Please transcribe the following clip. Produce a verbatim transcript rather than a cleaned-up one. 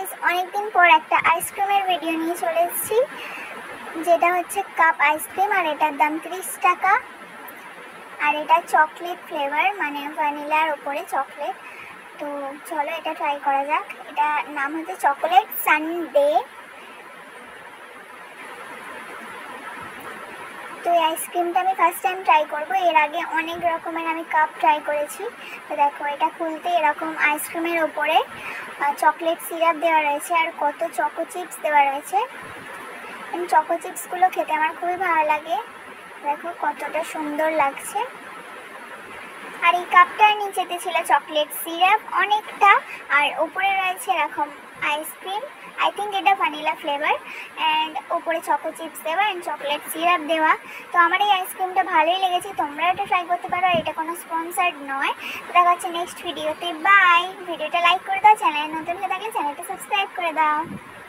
Guys, অনেকদিন পর একটা আইসক্রিমের ভিডিও নিয়ে চলে এসেছি, যেটা হচ্ছে কাপ আইসক্রিম। আর এটার দাম ত্রিশ টাকা। আর এটা চকলেট ফ্লেভার, মানে ভ্যানিলার উপরে চকলেট। তো চলো এটা ট্রাই করা যাক। এটা নাম হচ্ছে চকলেট সানডে। তো এই আইসক্রিমটা আমি ফার্স্ট টাইম ট্রাই করবো। এর আগে অনেক রকমের আমি কাপ ট্রাই করেছি। তো দেখো, এটা খুলতে এরকম আইসক্রিমের ওপরে চকলেট সিরাপ দেওয়া রয়েছে আর কত চকো চিপস দেওয়া রয়েছে। চকো চিপসগুলো খেতে আমার খুবই ভালো লাগে। দেখো কতটা সুন্দর লাগছে। আর এই কাপটার নিচেতে ছিল চকলেট সিরাপ অনেকটা, আর উপরে রয়েছে এরকম আইসক্রিম। আই থিঙ্ক এটা ভ্যানিলা ফ্লেভার, অ্যান্ড উপরে চকো চিপস দেওয়া অ্যান্ড চকলেট সিরাপ দেওয়া। তো আমার এই আইসক্রিমটা ভালোই লেগেছে, তোমরা এটা ট্রাই করতে পারো। আর এটা কোনো স্পন্সার্ড নয়। তো দেখা হচ্ছে নেক্সট ভিডিওতে। বাই। ভিডিওটা লাইক করে দাও, চ্যানেল নতুন হয়ে থাকলে চ্যানেলটা সাবস্ক্রাইব করে দাও।